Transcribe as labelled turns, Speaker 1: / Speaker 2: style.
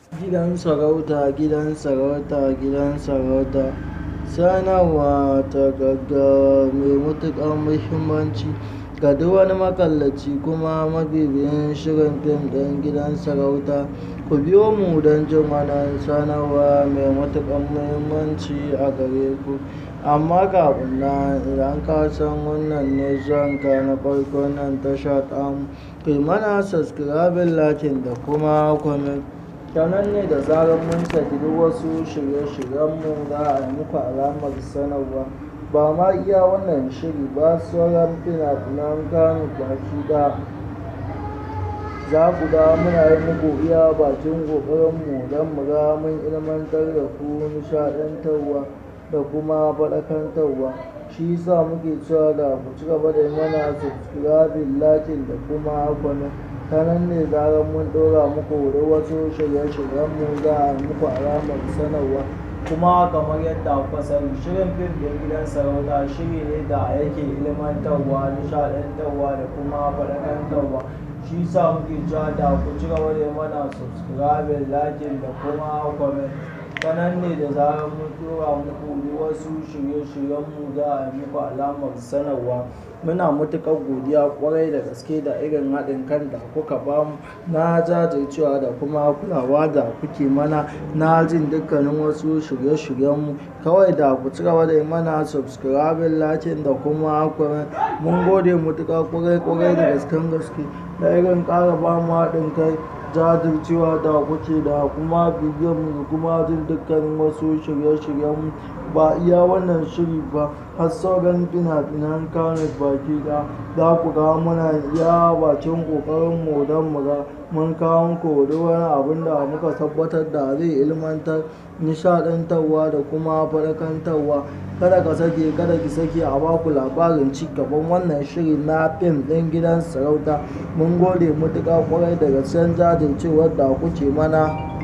Speaker 1: Gidan sarauta, gidan sarauta, gidan sarauta. Sanarwa ta gaggawa mai matuƙar muhimmanci ga duk wani makallaci kuma mabibiyin shirin fim ɗin gidan sarauta. Ku biyo mu don jin wannan sanarwa mai matuƙar muhimmanci a gare ku. Amma kafin nan, idan ka san wannan ne zuwanka na farko nan tasha tamu, kai mana subscribing, lakin da kuma comment. Ta nan ne da zarar mun saki duk wasu shirye-shiryenmu za a yi muku alamar sanarwa. Ba ma iya wannan shiri ba, sauran fina-finan Kano baki ɗaya za ku ga muna yi muku iya bakin ƙoƙarinmu don mu ga mun ilmantar da ku, nishaɗantarwa da kuma faɗakantarwa. Shi yasa muke cewa da ku ci gaba da yi mana subscribing, lakin da kuma comment. Ta nan ne zarar mun ɗora muku da wasu shirye-shiryenmu za a yi muku alamar sanarwa. Kuma kamar yadda kuka sani, shirin fim ɗin gidan sarauta shiri ne da yake ilmantarwa, nishaɗantarwa da kuma faɗakantarwa. Shi yasa muke cewa da ku ci gaba da yi mana subscribing, lakin da kuma comment. Ta nan ne da zarar mun ɗora muku da wasu shirye-shiryenmu za a yi muku alamar sanarwa. Muna matuƙar godiya ƙwarai da gaske da irin haɗin kan da kuka bamu na jajircewa da kuma kulawa da kuke mana na jin dukkanin wasu shirye-shiryenmu. Kawai da ku ci gaba da yi mana subscribing, lakin da kuma comment. Mun gode matuƙa ƙwarai da gasken gaske da irin ƙara bamu haɗin kai, jajircewa da kuke da kuma bibiyanmu da kuma jin dukkanin wasu shirye-shiryenmu. Ba iya wannan shiri ba, har sauran fina-finan Kano baki ɗaya za ku ga muna iya bakin ƙoƙarinmu don mu ga mun kawo muku duk wani abin da muka tabbatar da zai ilmantar, nishaɗantarwa da kuma faɗakantarwa. Kada ka sake, kada ki sake a baku labarin ci gaban wannan shiri na fim ɗin gidan sarauta. Mun gode matuƙa ƙwarai da gaske jajircewar da kuke mana.